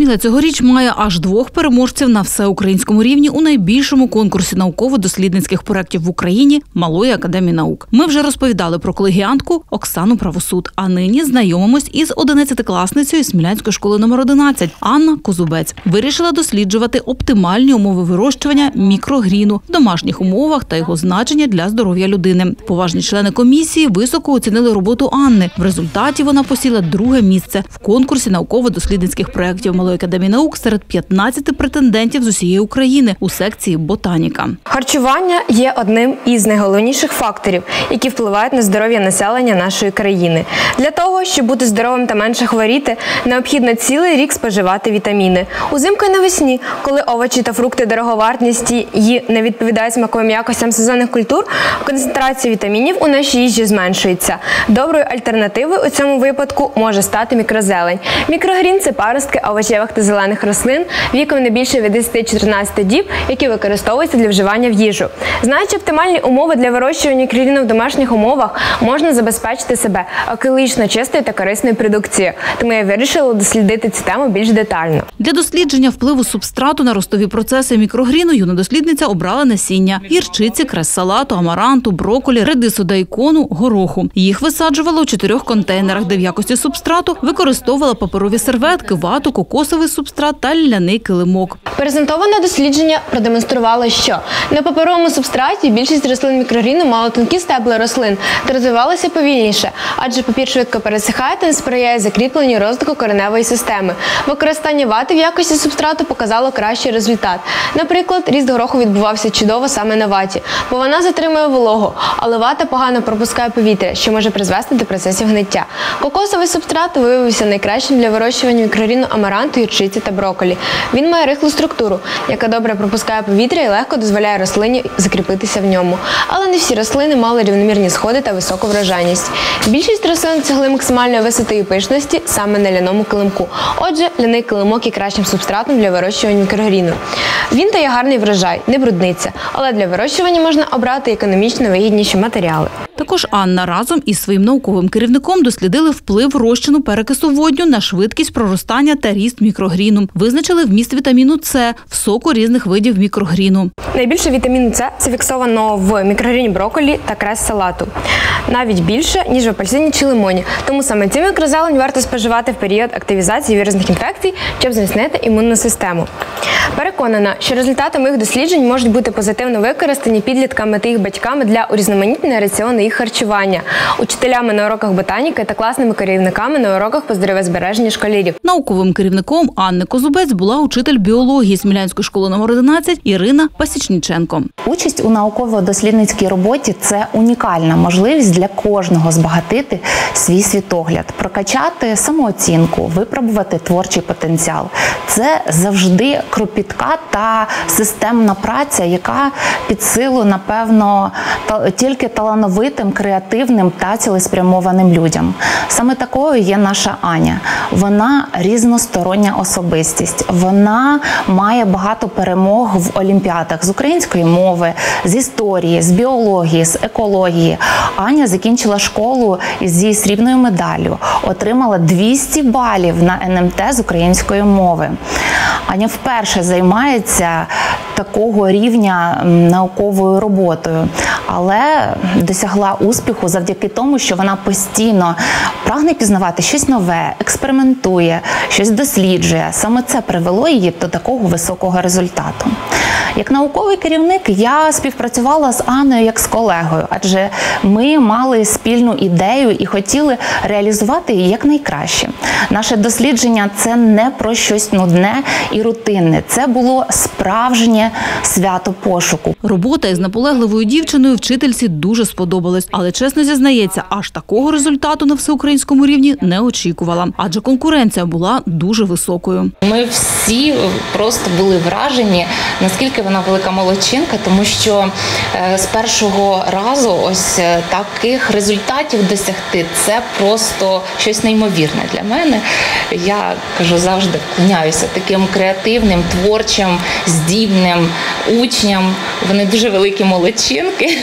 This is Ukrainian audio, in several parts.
Сміла цьогоріч має аж 2 переможців на всеукраїнському рівні у найбільшому конкурсі науково-дослідницьких проєктів в Україні Малої академії наук. Ми вже розповідали про колегіантку Оксану Правосуд, а нині знайомимось із 11-класницею Смілянської школи номер 11 Анна Козубець. Вирішила досліджувати оптимальні умови вирощування мікрогріну в домашніх умовах та його значення для здоров'я людини. Поважні члени комісії високо оцінили роботу Анни. В результаті вона посіла 2-е місце в конкурсі науково-дослідницьких проєктів Малої академії наук серед 15 претендентів з усієї України у секції «Ботаніка». Харчування є одним із найголовніших факторів, які впливають на здоров'я населення нашої країни. Для того, щоб бути здоровим та менше хворіти, необхідно цілий рік споживати вітаміни. Узимку і навесні, коли овочі та фрукти дороговартісті і не відповідають смаковим якостям сезонних культур, концентрація вітамінів у нашій їжі зменшується. Доброю альтернативою у цьому випадку може стати мікрозелень. Мікрогрін – це паростки овочевих та зелених рослин віком не більше від 10-14 діб, які використовуються для вживання в їжу. Знаючи оптимальні умови для вирощування мікрогріну в домашніх умовах, можна забезпечити себе екологічно чистою та корисною продукцією. Тому я вирішила дослідити цю тему більш детально. Для дослідження впливу субстрату на ростові процеси мікрогріну юна дослідниця обрала насіння – гірчиці, крес-салату, амаранту, брокколі, редису, дайкону, гороху. Їх висаджувала у 4 контейнерах, де в якості субстрату використовувала паперові серветки, вату, кокосовий субстрат та ляний килимок. Презентоване дослідження продемонструвало, що на паперовому субстраті більшість рослин мікрогріну мали тонкі стебла рослин та розвивалися повільніше, адже папір швидко пересихає та не сприяє закріпленню розвитку кореневої системи. Використання вати в якості субстрату показало кращий результат. Наприклад, ріст гороху відбувався чудово саме на ваті, бо вона затримує вологу, але вата погано пропускає повітря, що може призвести до процесів гниття. Кокосовий субстрат виявився найкращим для вирощування мікрогріну амаранту, гірчиці та брокколі. Він має рихлу структуру, яка добре пропускає повітря і легко дозволяє рослині закріпитися в ньому. Але не всі рослини мали рівномірні сходи та високу врожайність. Більшість рослин досягли максимальної висоти і пишності саме на ляному килимку. Отже, ляний килимок є кращим субстратом для вирощування мікрогріну. Він дає гарний врожай, не брудниться, але для вирощування можна обрати економічно вигідніші матеріали. Також Анна разом із своїм науковим керівником дослідили вплив розчину перекису водню на швидкість проростання та ріст мікрогріну. Визначили вміст вітаміну С в соку різних видів мікрогріну. Найбільше вітаміну С зафіксовано в мікрогріні брокколі та крес-салату. Навіть більше, ніж в апельсині чи лимоні. Тому саме цю мікрозелень варто споживати в період активізації вірусних інфекцій, щоб зміцнити імунну систему. Переконана, що результати моїх досліджень можуть бути позитивно використані підлітками та їх батьками для урізноманітнення раціону їх харчування, учителями на уроках ботаніки та класними керівниками на уроках по здоров'язбереженню школярів. Науковим керівником Анни Козубець була учитель біології Смілянської школи номер 11 Ірина Пасічніченко. Участь у науково-дослідницькій роботі – це унікальна можливість для кожного збагатити свій світогляд, прокачати самооцінку, випробувати творчий потенціал. Це завжди кропітка та системна праця, яка під силу, напевно, тільки талановитим, креативним та цілеспрямованим людям. Саме такою є наша Аня. Вона різностороння особистість. Вона має багато перемог в олімпіадах з української мови, з історії, з біології, з екології. Аня закінчила школу зі срібною медаллю, отримала 200 балів на НМТ з української мови. Аня вперше займається такого рівня науковою роботою, але досягла успіху завдяки тому, що вона постійно прагне пізнавати щось нове, експериментує, щось досліджує. Саме це привело її до такого високого результату. Як науковий керівник я співпрацювала з Анною як з колегою, адже ми мали спільну ідею і хотіли реалізувати її якнайкраще. Наше дослідження – це не про щось нудне і рутинне. Це було справжнє свято пошуку. Робота із наполегливою дівчиною вчительці дуже сподобалась, але чесно зізнається, аж такого результату на всеукраїнському рівні не очікувала, адже конкуренція була дуже високою. Ми всі просто були вражені, наскільки вона велика молодчинка, тому що з першого разу ось таких результатів досягти – це просто щось неймовірне для мене. Я, кажу, завжди вклоняюся таким креативним, творчим, здібним учням. Вони дуже великі молодчинки.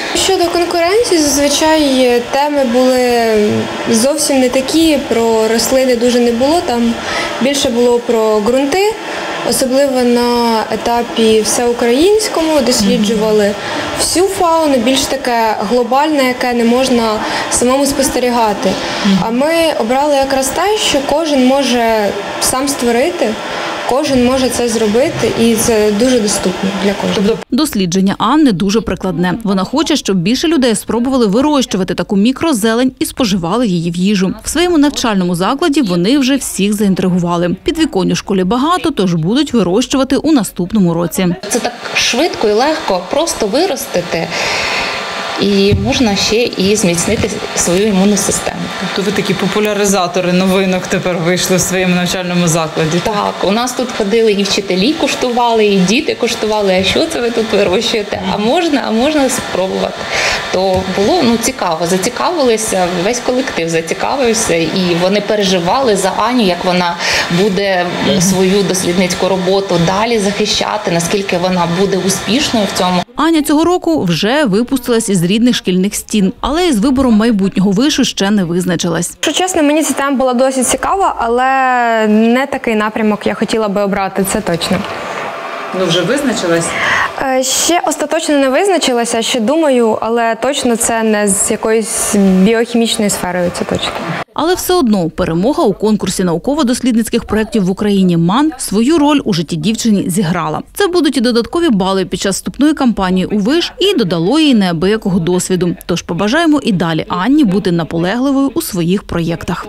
Щодо конкуренції, зазвичай теми були зовсім не такі, про рослини дуже не було, там більше було про ґрунти, особливо на етапі всеукраїнському досліджували всю фауну, більш таке глобальне, яке не можна самому спостерігати. А ми обрали якраз те, що кожен може сам створити, кожен може це зробити, і це дуже доступно для кожного. Дослідження Анни дуже прикладне. Вона хоче, щоб більше людей спробували вирощувати таку мікрозелень і споживали її в їжу. В своєму навчальному закладі вони вже всіх заінтригували. Підвіконь у школі багато, тож будуть вирощувати у наступному році. Це так швидко і легко просто виростити. І можна ще і зміцнити свою імунну систему. Тобто ви такі популяризатори новинок тепер вийшли в своєму навчальному закладі? Так, у нас тут ходили і вчителі куштували, і діти куштували, а що це ви тут вирощуєте? А можна спробувати. То було цікаво, зацікавилися, весь колектив зацікавився, і вони переживали за Аню, як вона буде свою дослідницьку роботу далі захищати, наскільки вона буде успішною в цьому. Аня цього року вже випустилась із рідних шкільних стін, але із вибором майбутнього вишу ще не визначилась. Якщо чесно, мені ця тема була досить цікава, але не такий напрямок я хотіла би обрати, це точно. Ну вже визначилась? Ще остаточно не визначилася, ще думаю, але точно це не з якоюсь біохімічною сферою, це точно. Але все одно перемога у конкурсі науково-дослідницьких проєктів в Україні МАН свою роль у житті дівчині зіграла. Це будуть і додаткові бали під час вступної кампанії у виш, і додало їй неабиякого досвіду. Тож побажаємо і далі Анні бути наполегливою у своїх проєктах.